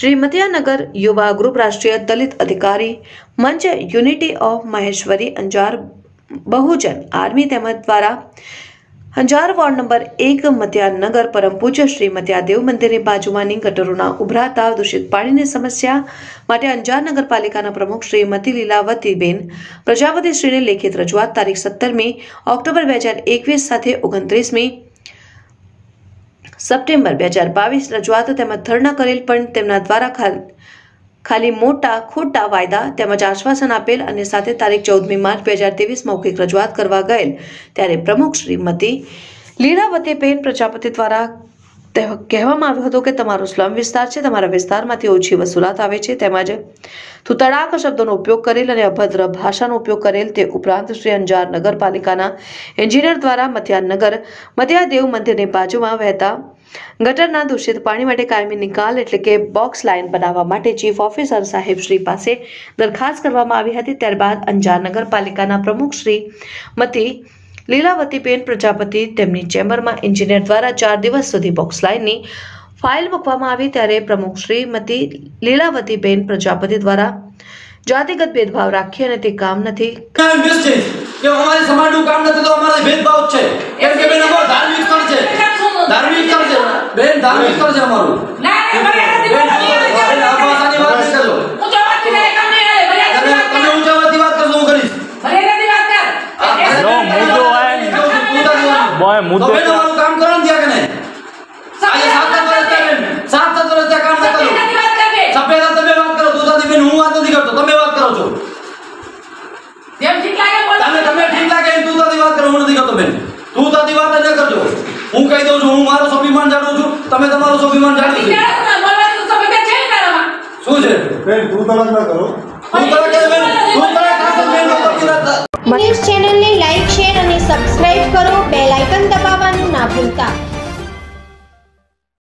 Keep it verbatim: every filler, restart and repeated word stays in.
श्री मतियानगर युवा ग्रुप राष्ट्रीय दलित अधिकारी मंच unity of Maheshwari Anjar Bahujan army તેમજ દ્વારા અંજાર વોર્ડ નંબર એક મતિયાનગર પરમ પૂજ્ય શ્રી મતિયાદેવ મંદિરની બાજુમાંની ગટરોના ઉભરાતા દૂષિત પાણીની સમસ્યા માટે અંજાર નગરપાલિકાના પ્રમુખ શ્રીમતી લીલાવતીબેન પ્રજાપતિશ્રીને લેખિત રજૂઆત તારીખ સત્તરમી ઓક્ટોબર બે હજાર એકવીસ સાથે ઓગણત્રીસમી સપ્ટેમ્બર બે હજાર બાવીસ રજૂઆત તેમજ ધરણા કરેલ પણ તેમના દ્વારા ખાલી મોટા ખોટા વાયદા તેમજ આશ્વાસન આપેલ અને સાથે તારીખ ચૌદમી માર્ચ બે હજાર ત્રેવીસ મૌખિક રજૂઆત કરવા ગયેલ ત્યારે પ્રમુખ શ્રીમતી લીલાવતીબેન પ્રજાપતિ દ્વારા કહેવામાં આવ્યું હતું કે તમારો સ્લમ વિસ્તાર છે, તમારા વિસ્તારમાંથી ઓછી વસૂલાત આવે છે તેમજ થૂતડાક શબ્દોનો ઉપયોગ કરેલ અને અભદ્ર ભાષાનો ઉપયોગ કરેલ તે ઉપરાંત શ્રી અંજાર નગરપાલિકાના એન્જિનિયર દ્વારા મતિયાનગર મતિયાદેવ મંદિરની બાજુમાં વહેતા ગટરના દૂષિત પાણી માટે કાયમી નિકાલ એટલે કે બોક્સ લાઇન બનાવવા માટે ચીફ ઓફિસર સાહેબ શ્રી પાસે દરખાસ્ત કરવામાં આવી હતી। ત્યારબાદ અંજાર નગરપાલિકાના પ્રમુખ શ્રી મતી લીલાવતીબેન પ્રજાપતિ તેમની ચેમ્બરમાં એન્જિનિયર દ્વારા ચાર દિવસ સુધી બોક્સ લાઇનની ફાઇલ મૂકવામાં આવી ત્યારે પ્રમુખ શ્રીમતી લીલાવતીબેન પ્રજાપતિ દ્વારા જાતિગત ભેદભાવ રાખી અને તે કામ નથી કે અમારે સમાજનું કામ નથી તો અમારે ભેદભાવ છે કેમ કે બેન અમારો ધાર્મિક સ્થળ છે ધાર્મિક સ્થળ છે બેન ધાર્મિક સ્થળ છે અમારું ના ના મર્યાદાની વાત નહીં આ ભાષાની વાત નહીં કરજો ઊંચાવાતી કામ નહીં આવે મર્યાદાની તમે ઊંચાવાતી વાત કરજો હું કરીશ મર્યાદાની વાત કર નો મુદ્દો હે બોય મુદ્દો તો બેન અમારું કામ કરો ને ત્યાં કે નહીં આજે સાત સાત વર્ષ બેન સાત સાત વર્ષ કામ ન કરો સફેદ તમે વાત કરો દૂધાથી બેન હું વાત નથી કરતો તમે વાત કરો છો તેમ ઠીક લાગે બોલ તમે તમે ઠીક લાગે તું તારી વાત કરો હું નથી કરતો બેન તું તારી વાત ન કરજો હું કહી દઉં છું હું મારો સ્વાભિમાન જાણું છું તમે તમારો સ્વાભિમાન જાણો છો બોલવાનું તો સ્વાભિમાન છે તારામાં શું છે બેન તું તલાક ના કરો તું તલાક કરે બેન તું તલાક કરશો બેન ન્યૂઝ ચેનલને લાઈક શેર અને સબસ્ક્રાઇબ કરો, બેલ આઇકન દબાવવાનું ના ભૂલતા।